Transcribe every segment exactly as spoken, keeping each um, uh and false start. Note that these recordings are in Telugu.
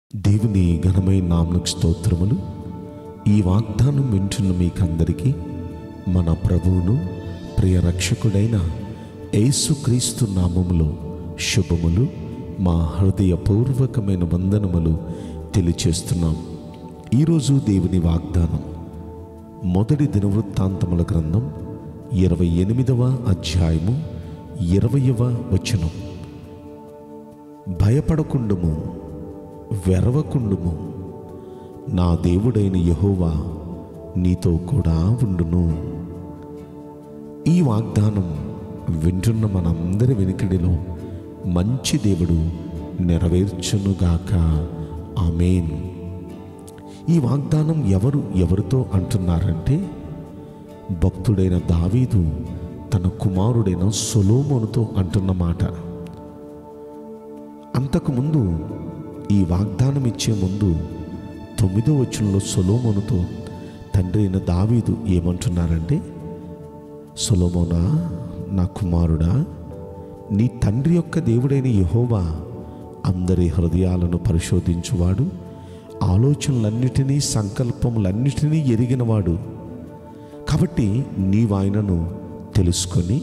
దేవుని ఘనమైన నామమునకు స్తోత్రములు. ఈ వాగ్దానం వింటున్న మీకందరికీ మన ప్రభువును ప్రియ రక్షకుడైన యేసుక్రీస్తు నామములో శుభములు, మా హృదయపూర్వకమైన వందనములు తెలియచేస్తున్నాం. ఈరోజు దేవుని వాగ్దానం మొదటి దినవృత్తాంతముల గ్రంథం ఇరవై ఎనిమిదవ అధ్యాయము ఇరవయవ వచనం. భయపడకుండుము, వెరవకుండుము, నా దేవుడైన యెహోవా నీతో కూడా ఉండును. ఈ వాగ్దానం వింటున్న మనందరి వెనుకడిలో మంచి దేవుడు నెరవేర్చునుగాక. ఆమేన్. ఈ వాగ్దానం ఎవరు ఎవరితో అంటున్నారంటే, భక్తుడైన దావీదు తన కుమారుడైన సొలొమోనుతో అంటున్న మాట. అంతకుముందు ఈ వాగ్దానం ఇచ్చే ముందు తొమ్మిదో వచనంలో సొలొమోనుతో తండ్రి అయిన దావీదు ఏమంటున్నారంటే, సొలొమోనా, నా కుమారుడా, నీ తండ్రి యొక్క దేవుడైన యెహోవా అందరి హృదయాలను పరిశోధించువాడు, ఆలోచనలన్నిటినీ సంకల్పములన్నిటినీ ఎరిగినవాడు. కాబట్టి నీవు ఆయనను తెలుసుకొని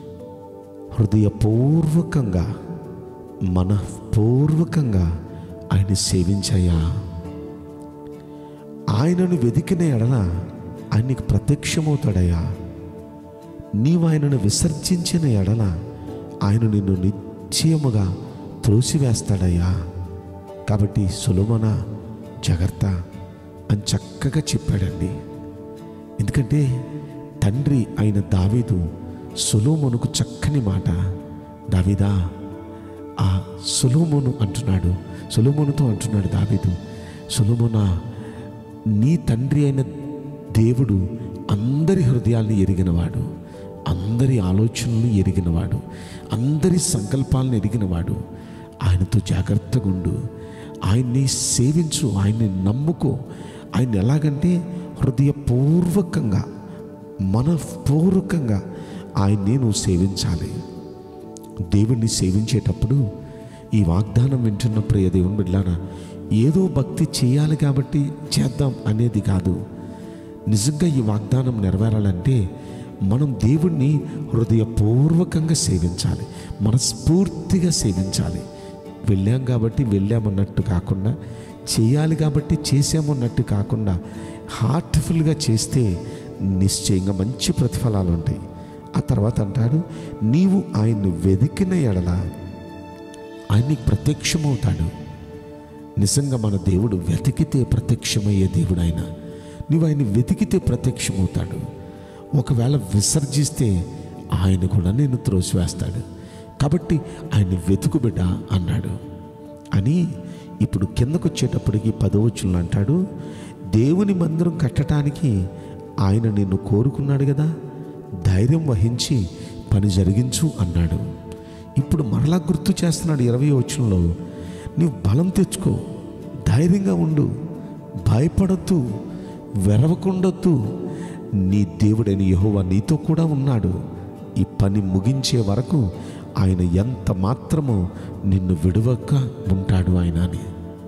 హృదయపూర్వకంగా మనఃపూర్వకంగా ఆయన సేవించయ్యా. ఆయనను వెతికిన ఎడల ఆయనకు ప్రత్యక్షమవుతాడయ్యా. నీవు ఆయనను విసర్జించిన ఎడల ఆయన నిన్ను నిశ్చయముగా త్రోసివేస్తాడయ్యా. కాబట్టి సొలొమోనా, జాగ్రత్త అని చక్కగా చెప్పాడండి. ఎందుకంటే తండ్రి అయిన దావీదు సొలొమోనుకు చక్కని మాట, దావీదా, ఆ సొలొమోను అంటున్నాడు, సొలొమోనుతో అంటున్నాడు దావీదు, సొలొమోనా, నీ తండ్రి అయిన దేవుడు అందరి హృదయాల్ని ఎరిగినవాడు, అందరి ఆలోచనలు ఎరిగినవాడు, అందరి సంకల్పాలను ఎరిగినవాడు. ఆయనతో జాగ్రత్తగా ఉండు, ఆయన్ని సేవించు, ఆయన్ని నమ్ముకో. ఆయన ఎలాగంటే హృదయపూర్వకంగా మనఃపూర్వకంగా ఆయన్ని నువ్వు సేవించాలి. దేవుణ్ణి సేవించేటప్పుడు ఈ వాగ్దానం వింటున్న ప్రియ దేవుని బిడ్డలారా, ఏదో భక్తి చేయాలి కాబట్టి చేద్దాం అనేది కాదు. నిజంగా ఈ వాగ్దానం నెరవేరాలంటే మనం దేవుణ్ణి హృదయపూర్వకంగా సేవించాలి, మనస్ఫూర్తిగా సేవించాలి. వెళ్ళాం కాబట్టి వెళ్ళామన్నట్టు కాకుండా, చేయాలి కాబట్టి చేసామన్నట్టు కాకుండా, హార్ట్ఫుల్గా చేస్తే నిశ్చయంగా మంచి ప్రతిఫలాలు ఉంటాయి. ఆ తర్వాత అంటాడు, నీవు ఆయన్ని వెతికిన ఎడల ఆయన్ని ప్రత్యక్షమవుతాడు. నిజంగా మన దేవుడు వెతికితే ప్రత్యక్షమయ్యే దేవుడు ఆయన. నీవు ఆయన్ని వెతికితే ప్రత్యక్షమవుతాడు. ఒకవేళ విసర్జిస్తే ఆయన కూడా నిన్ను త్రోసివేస్తాడు. కాబట్టి ఆయన్ని వెతుకు బిడ్డ అన్నాడు. అని ఇప్పుడు కిందకు వచ్చేటప్పటికి పదవచనంలో అంటాడు, దేవుని మందిరం కట్టడానికి ఆయన నిన్ను కోరుకున్నాడు కదా, ధైర్యం వహించి పని జరిగించు అన్నాడు. ఇప్పుడు మరలా గుర్తు చేస్తున్నాడు ఇరవై వచనంలో, నీవు బలం తెచ్చుకో, ధైర్యంగా ఉండు, భయపడద్దు, వెరవకుండొద్దు, నీ దేవుడైన యెహోవా నీతో కూడా ఉన్నాడు. ఈ పని ముగించే వరకు ఆయన ఎంత మాత్రమో నిన్ను విడువక ఉంటాడు ఆయన అని.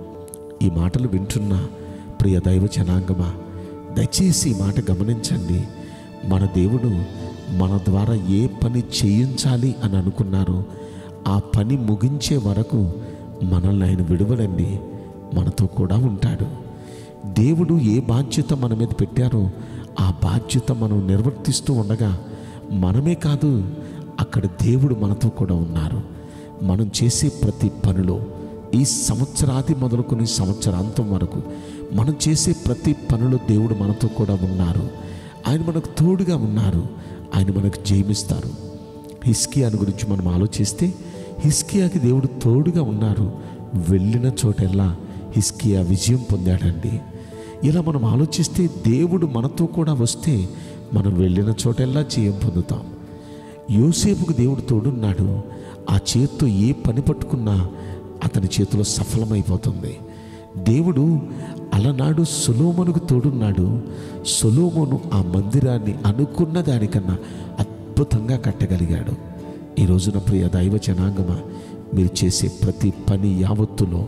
ఈ మాటలు వింటున్న ప్రియ దైవ జనాంగమా, దయచేసి ఈ మాట గమనించండి. మన దేవుడు మన ద్వారా ఏ పని చేయించాలి అని అనుకున్నారో ఆ పని ముగించే వరకు మనల్ని ఆయన విడువడండి, మనతో కూడా ఉంటాడు. దేవుడు ఏ బాధ్యత మన మీద పెట్టారో ఆ బాధ్యత మనం నిర్వర్తిస్తూ ఉండగా మనమే కాదు, అక్కడ దేవుడు మనతో కూడా ఉన్నారు. మనం చేసే ప్రతి పనిలో ఈ సంవత్సరాది మొదలుకొని సంవత్సరాంతం వరకు మనం చేసే ప్రతి పనిలో దేవుడు మనతో కూడా ఉన్నారు. ఆయన మనకు తోడుగా ఉన్నారు. ఆయన మనకు జయమిస్తారు. హిజ్కియాను గురించి మనం ఆలోచిస్తే హిజ్కియాకి దేవుడు తోడుగా ఉన్నారు. వెళ్ళిన చోటెల్లా హిజ్కియా విజయం పొందాడండి. ఇలా మనం ఆలోచిస్తే దేవుడు మనతో కూడా వస్తే మనం వెళ్ళిన చోటెల్లా జయం పొందుతాం. యోసేపుకు దేవుడు తోడున్నాడు. ఆ చేత్తో ఏ పని పట్టుకున్నా అతని చేతిలో సఫలమైపోతుంది. దేవుడు అలనాడు సొలొమోనుకు తోడున్నాడు. సొలొమోను ఆ మందిరాన్ని అనుకున్న దానికన్నా అద్భుతంగా కట్టగలిగాడు. ఈ రోజున ప్రియ దైవ జనాంగమా, మీరు చేసే ప్రతి పని యావత్తులో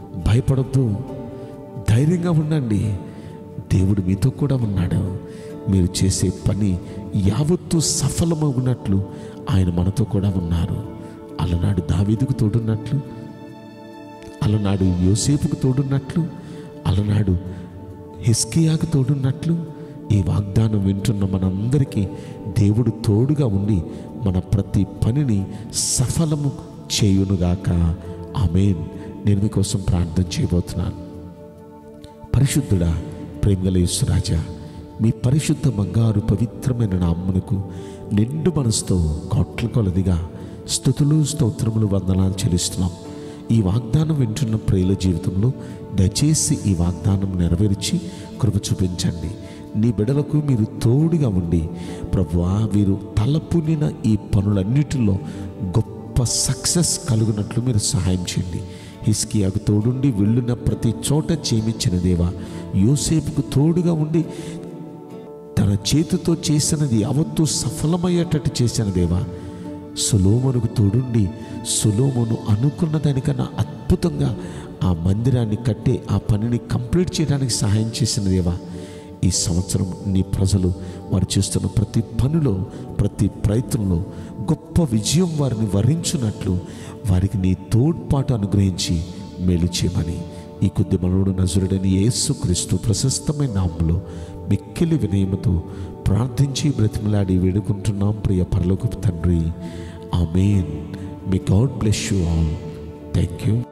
భయపడద్దు, ధైర్యంగా ఉండండి. దేవుడు మీతో కూడా ఉన్నాడు. మీరు చేసే పని యావత్తు సఫలమవునట్లు ఆయన మనతో కూడా ఉన్నారు. అలనాడు దావీదుకు తోడున్నట్లు, అలనాడు యోసేపుకు తోడున్నట్లు, అలనాడు హిజ్కియాకు తోడున్నట్లు ఈ వాగ్దానం వింటున్న మనందరికీ దేవుడు తోడుగా ఉండి మన ప్రతి పనిని సఫలము చేయునుగాక. ఆమేన్. నేను మీకోసం ప్రార్థన చేయబోతున్నాను. పరిశుద్ధుడా, ప్రేమగల యేసురాజా, మీ పరిశుద్ధ బంగారు పవిత్రమైన నామమునకు నిండు మనసుతో కోట్ల కొలదిగా స్తుతులు స్తోత్రములు వందనాలు చెల్లిస్తున్నాం. ఈ వాగ్దానం వింటున్న ప్రియుల జీవితంలో దయచేసి ఈ వాగ్దానం నెరవేర్చి కృప చూపించండి. నీ బిడ్డలకు మీరు తోడుగా ఉండి ప్రభువా, వీరు తలపునిన ఈ పనులన్నిటిలో గొప్ప సక్సెస్ కలుగునట్లు మీరు సహాయం చేయండి. హిజ్కియాకు తోడుండి వెళ్ళిన ప్రతి చోట చేయించిన దేవా, యోసేపుకు తోడుగా ఉండి తన చేతితో చేసినది యావత్తు సఫలమయ్యేటట్టు చేసిన దేవా, సొలొమోనుకు తోడుండి సొలొమోను అనుకున్న దానికన్నా అద్భుతంగా ఆ మందిరాన్ని కట్టే ఆ పనిని కంప్లీట్ చేయడానికి సహాయం చేసిన దేవా, ఈ సంవత్సరం నీ ప్రజలు వారు చేస్తున్న ప్రతి పనిలో, ప్రతి ప్రయత్నంలో గొప్ప విజయం వారిని వరించున్నట్లు వారికి నీ తోడ్పాటు అనుగ్రహించి మేలు చేయమని ఈ కొద్ది మనోడు నజరుడని యేసుక్రీస్తు ప్రశస్తమైన నామములో మిక్కిలి వినయముతో ప్రార్థించి బ్రతిమలాడి వేడుకుంటున్నాం ప్రియ పరలోకపు తండ్రి. Amen. May God bless you all. Thank you.